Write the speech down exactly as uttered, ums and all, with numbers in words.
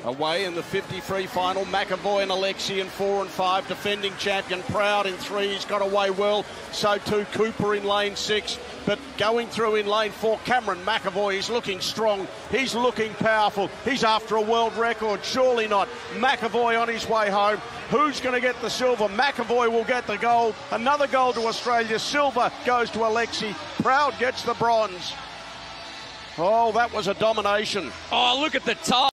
Away in the fifty-three final, Mcevoy and Alexi in four and five, defending champion Proud in three. He's got away well. So too Cooper in lane six. But going through in lane four, Cameron Mcevoy is looking strong. He's looking powerful. He's after a world record. Surely not. Mcevoy on his way home. Who's going to get the silver? Mcevoy will get the gold. Another gold to Australia. Silver goes to Alexi. Proud gets the bronze. Oh, that was a domination. Oh, look at the time.